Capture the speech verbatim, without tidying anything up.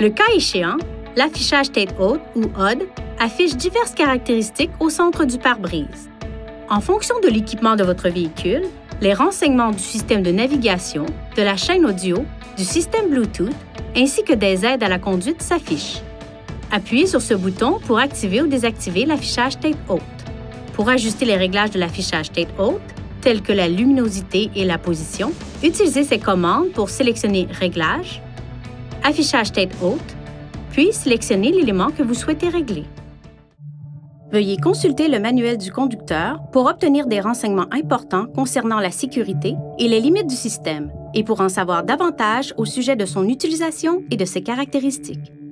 Le cas échéant, l'affichage tête haute ou O D affiche diverses caractéristiques au centre du pare-brise. En fonction de l'équipement de votre véhicule, les renseignements du système de navigation, de la chaîne audio, du système Bluetooth, ainsi que des aides à la conduite s'affichent. Appuyez sur ce bouton pour activer ou désactiver l'affichage tête haute. Pour ajuster les réglages de l'affichage tête haute, tels que la luminosité et la position, utilisez ces commandes pour sélectionner Réglages, Affichage tête haute, puis sélectionnez l'élément que vous souhaitez régler. Veuillez consulter le manuel du conducteur pour obtenir des renseignements importants concernant la sécurité et les limites du système, et pour en savoir davantage au sujet de son utilisation et de ses caractéristiques.